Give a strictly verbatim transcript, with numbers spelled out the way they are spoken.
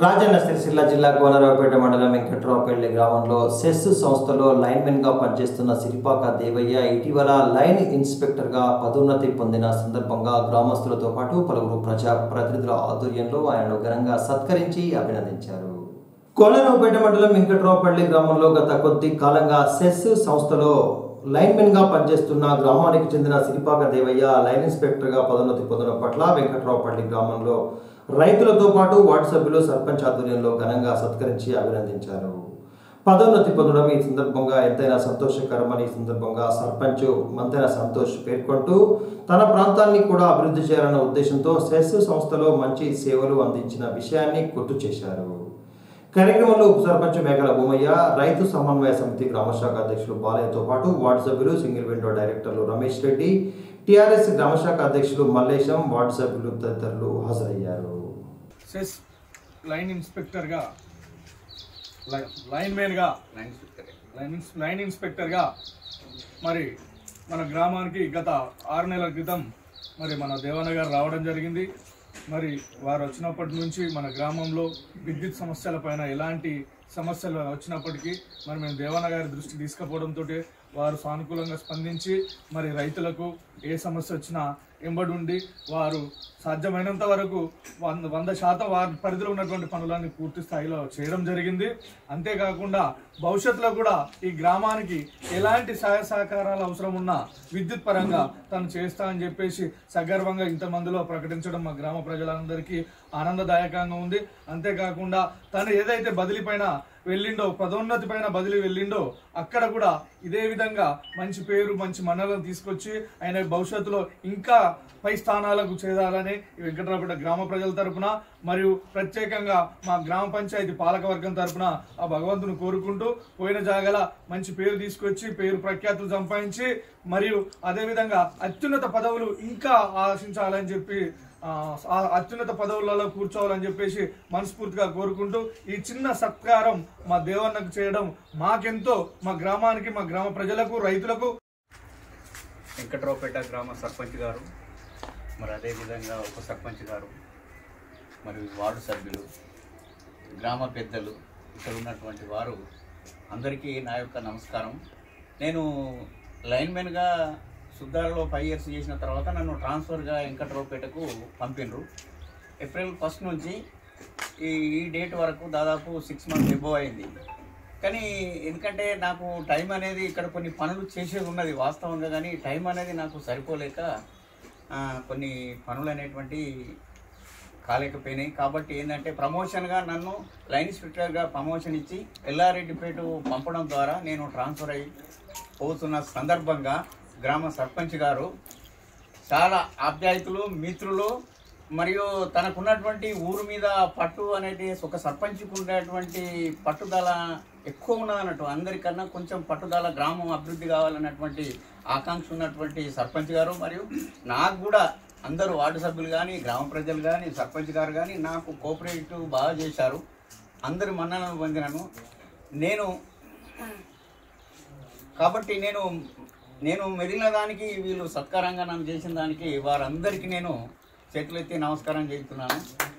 రాజన్న సిరిసిల్ల జిల్లా కోనరావుపేట మండలం వెంకట్రావుపల్లి గ్రామంలో సెస్ సంస్థలో లైన్మెన్గా పనిచేస్తున్న సిరిపాక దేవయ్య ఇటీవల లైన్ ఇన్స్పెక్టర్గా పదోన్నతి పొందిన సందర్భంగా గ్రామస్తులతో పాటు పలువురు ప్రజా ప్రతినిధుల ఆధ్వర్యంలో ఆయనను ఘనంగా సత్కరించి అభినందించారు. కోనరావుపేట మండలం వెంకట్రావుపల్లి గ్రామంలో గత కొద్ది కాలంగా సెస్ సంస్థలో లైన్మెన్గా పనిచేస్తున్న గ్రామానికి చెందిన సిరిపాక దేవయ్య లైన్ ఇన్స్పెక్టర్గా పదోన్నతి పొందడం పట్ల వెంకట్రావుపల్లి గ్రామంలో రైతులతో పాటు వార్డు సభ్యులు సర్పంచ్ ఆధ్వర్యంలో ఘనంగా సత్కరించి అభినందించారు. పదోన్నతి పొందడం ఈ సందర్భంగా ఎంతైనా సంతోషకరమని ఈ సందర్భంగా సర్పంచ్ మంతెన సంతోష్ పేర్కొంటూ తన ప్రాంతాన్ని కూడా అభివృద్ధి చేయాలన్న ఉద్దేశంతో సెస్ సంస్థలో మంచి సేవలు అందించిన విషయాన్ని గుర్తు చేశారు. కార్యక్రమంలో ఉప సర్పంచ్ మేకల భూమయ్య, రైతు సమన్వయ సమితి గ్రామశాఖ అధ్యక్షులు బాలయ్యతో పాటు వార్డు సభ్యులు, సింగిల్ విండో డైరెక్టర్లు రమేష్ రెడ్డి, టీఆర్ఎస్ గ్రామశాఖ అధ్యక్షులు మల్లేశం, వార్డు సభ్యులు తదితరులు హాజరయ్యారు. సెస్ లైన్ ఇన్స్పెక్టర్గా లైన్ మెన్గా లైన్ ఇన్స్పెక్టర్గా మరి మన గ్రామానికి గత ఆరు నెలల క్రితం మరి మన దేవన్న గారు రావడం జరిగింది. మరి వారు వచ్చినప్పటి నుంచి మన గ్రామంలో విద్యుత్ సమస్యల పైన ఎలాంటి సమస్యలు వచ్చినప్పటికీ మరి మేము దేవన్న గారి దృష్టి తీసుకుపోవడంతో వారు సానుకూలంగా స్పందించి మరి రైతులకు ఏ సమస్య వచ్చినా ఎంబడి ఉండి వారు సాధ్యమైనంత వరకు వంద వంద శాతం వారి పరిధిలో ఉన్నటువంటి పనులన్నీ పూర్తి స్థాయిలో చేయడం జరిగింది. అంతేకాకుండా భవిష్యత్తులో కూడా ఈ గ్రామానికి ఎలాంటి సహాయ సహకారాలు అవసరం ఉన్నా విద్యుత్ పరంగా తను చేస్తా అని చెప్పేసి సగర్వంగా ఇంతమందిలో ప్రకటించడం మా గ్రామ ప్రజలందరికీ ఆనందదాయకంగా ఉంది. అంతేకాకుండా తను ఏదైతే బదిలీ పైన వెళ్ళిండో, పదోన్నతి పైన బదిలీ వెళ్ళిండో, అక్కడ కూడా ఇదే విధంగా మంచి పేరు మంచి మన్నలను తీసుకొచ్చి ఆయన భవిష్యత్తులో ఇంకా పై స్థానాలకు చేరాలని వెంకట్రావుపేట గ్రామ ప్రజల తరపున మరియు ప్రత్యేకంగా మా గ్రామ పంచాయతీ పాలకవర్గం తరపున ఆ భగవంతుని కోరుకుంటూ పోయిన జాగల మంచి పేరు తీసుకొచ్చి పేరు ప్రఖ్యాతులు సంపాదించి మరియు అదేవిధంగా అత్యున్నత పదవులు ఇంకా ఆశించాలని చెప్పి అత్యున్నత పదవులలో కూర్చోవాలని చెప్పేసి మనస్ఫూర్తిగా కోరుకుంటూ ఈ చిన్న సత్కారం మా దేవన్నకు చేయడం మాకెంతో, మా గ్రామానికి, మా గ్రామ ప్రజలకు, రైతులకు. వెంకట్రావుపేట గ్రామ సర్పంచ్ గారు, మరి అదేవిధంగా ఉప సర్పంచ్ గారు, మరి వార్డు సభ్యులు, గ్రామ పెద్దలు, ఇక్కడ ఉన్నటువంటి వారు అందరికీ నా యొక్క నమస్కారం. నేను లైన్మెన్గా సుద్దాలలో ఫైవ్ ఇయర్స్ చేసిన తర్వాత నన్ను ట్రాన్స్ఫర్గా వెంకట్రావుపేటకు పంపినరు. ఏప్రిల్ ఫస్ట్ నుంచి ఈ ఈ డేట్ వరకు దాదాపు సిక్స్ మంత్స్ ఎబో అయింది. కానీ ఎందుకంటే నాకు టైం అనేది ఇక్కడ కొన్ని పనులు చేసేది ఉన్నది వాస్తవంగా, కానీ టైం అనేది నాకు సరిపోలేక కొన్ని పనులు అనేటువంటి కాలేకపోయినాయి. కాబట్టి ఏంటంటే ప్రమోషన్గా నన్ను లైన్ ఇన్స్పెక్టర్గా ప్రమోషన్ ఇచ్చి ఎల్లారెడ్డిపేట పంపడం ద్వారా నేను ట్రాన్స్ఫర్ అయ్యి పోతున్న సందర్భంగా గ్రామ సర్పంచ్ గారు చాలా ఆప్యాయతులు, మిత్రులు, మరియు తనకున్నటువంటి ఊరు మీద పట్టు అనేది ఒక సర్పంచ్కి ఉండేటువంటి పట్టుదల ఎక్కువ ఉన్నదన్నట్టు, అందరికన్నా కొంచెం పట్టుదల, గ్రామం అభివృద్ధి కావాలన్నటువంటి ఆకాంక్ష ఉన్నటువంటి సర్పంచ్ గారు, మరియు నాకు కూడా అందరూ వార్డు సభ్యులు కానీ, గ్రామ ప్రజలు కానీ, సర్పంచ్ గారు కానీ నాకు కోఆపరేటివ్ బాగా చేశారు. అందరి మన్ననలు పొందినాను నేను. కాబట్టి నేను నేను మెదిలిన దానికి, వీళ్ళు సత్కారంగా నన్ను చేసిన దానికి వారందరికీ నేను చేతులెత్తి నమస్కారం చేస్తున్నాను.